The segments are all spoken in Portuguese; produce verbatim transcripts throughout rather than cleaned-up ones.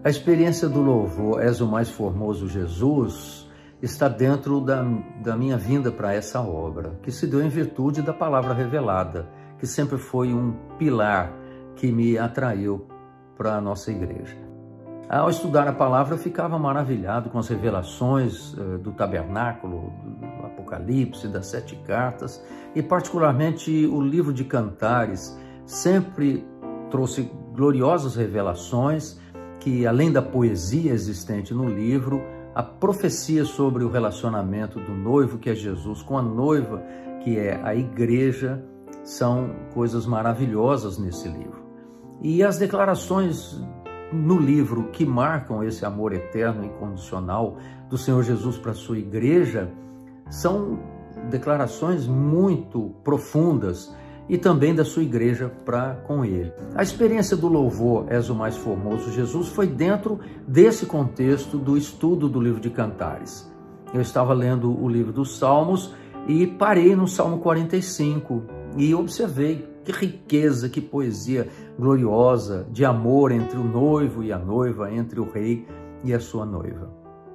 A experiência do louvor És o Mais Formoso Jesus está dentro da, da minha vinda para essa obra, que se deu em virtude da palavra revelada, que sempre foi um pilar que me atraiu para a nossa igreja. Ao estudar a palavra, eu ficava maravilhado com as revelações uh, do tabernáculo, do Apocalipse, das sete cartas, e particularmente o livro de Cantares sempre trouxe gloriosas revelações que, além da poesia existente no livro, a profecia sobre o relacionamento do noivo, que é Jesus, com a noiva, que é a igreja, são coisas maravilhosas nesse livro. E as declarações no livro que marcam esse amor eterno e incondicional do Senhor Jesus para a sua igreja são declarações muito profundas e também da sua igreja para com ele. A experiência do louvor És o Mais Formoso Jesus foi dentro desse contexto do estudo do livro de Cantares. Eu estava lendo o livro dos Salmos e parei no Salmo quarenta e cinco e observei que riqueza, que poesia gloriosa de amor entre o noivo e a noiva, entre o rei e a sua noiva.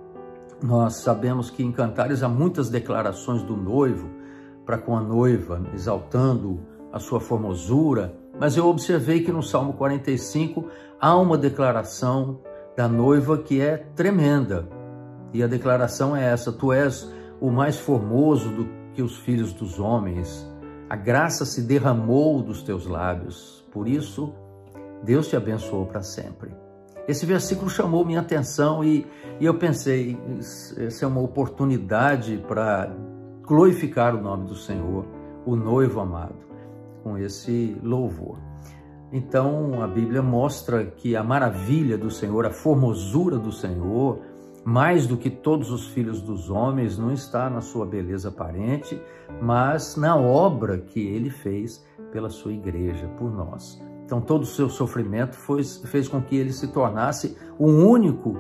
Nós sabemos que em Cantares há muitas declarações do noivo para com a noiva, exaltando a sua formosura, mas eu observei que no Salmo quarenta e cinco há uma declaração da noiva que é tremenda. E a declaração é essa: Tu és o mais formoso do que os filhos dos homens. A graça se derramou dos teus lábios. Por isso, Deus te abençoou para sempre. Esse versículo chamou minha atenção e, e eu pensei, essa é uma oportunidade para glorificar o nome do Senhor, o noivo amado, com esse louvor. Então, a Bíblia mostra que a maravilha do Senhor, a formosura do Senhor, mais do que todos os filhos dos homens, não está na sua beleza aparente, mas na obra que ele fez pela sua igreja, por nós. Então, todo o seu sofrimento foi, fez com que ele se tornasse o único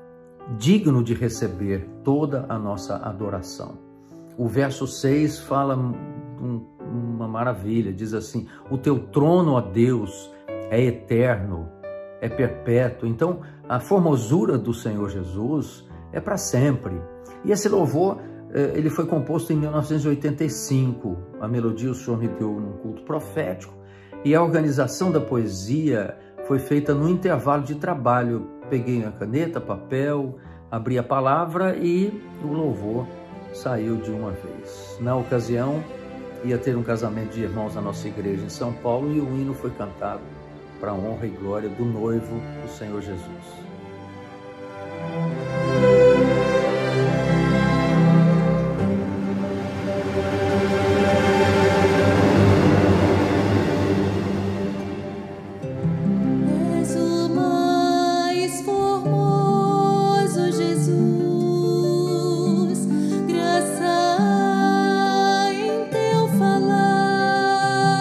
digno de receber toda a nossa adoração. O verso seis fala um, uma maravilha, diz assim: o teu trono, ó Deus, é eterno, é perpétuo. Então, a formosura do Senhor Jesus é para sempre. E esse louvor, ele foi composto em mil novecentos e oitenta e cinco. A melodia o Senhor me deu num culto profético. E a organização da poesia foi feita no intervalo de trabalho. Eu peguei a caneta, papel, abri a palavra e o louvor saiu de uma vez. Na ocasião, ia ter um casamento de irmãos na nossa igreja em São Paulo e o hino foi cantado para a honra e glória do noivo, o Senhor Jesus.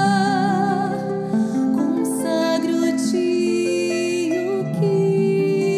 Consagro-te o que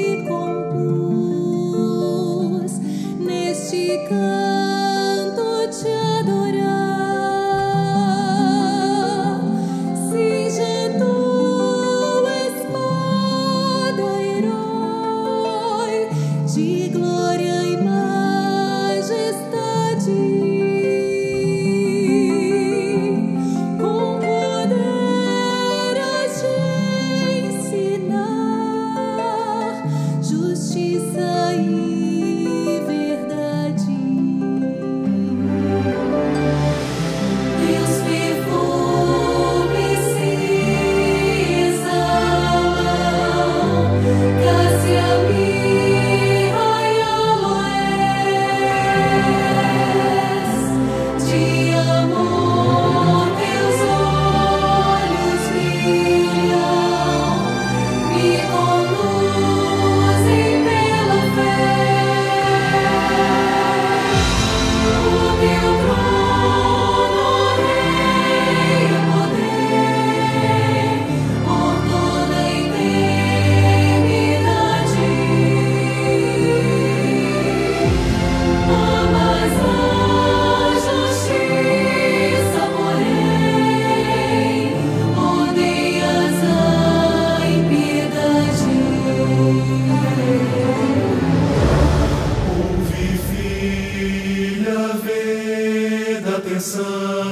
proteção.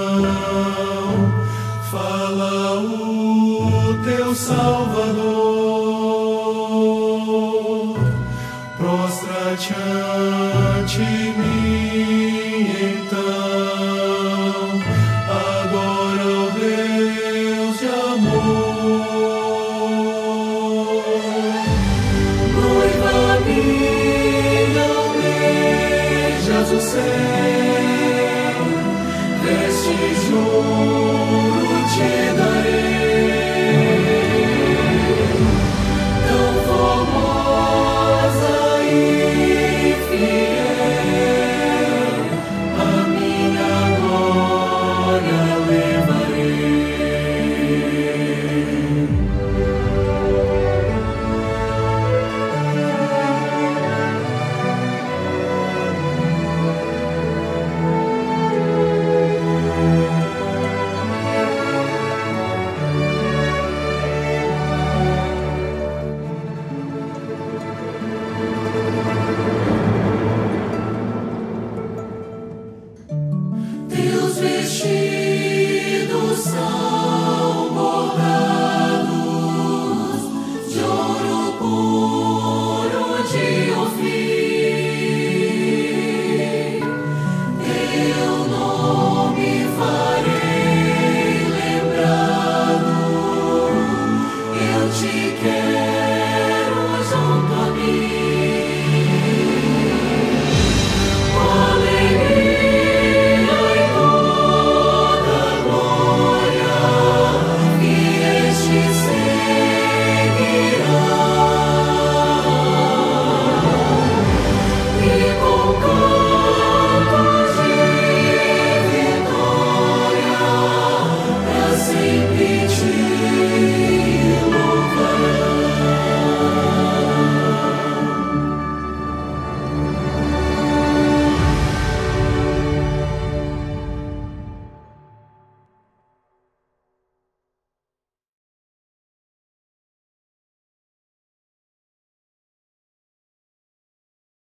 Fala o teu Salvador, prostra-te ante mim, então, adora o Deus de amor. Noiva minha, almejas o céu, vestes de ouro te darei, tão formosa e fiel, a minha glória levarei. Deus vestiu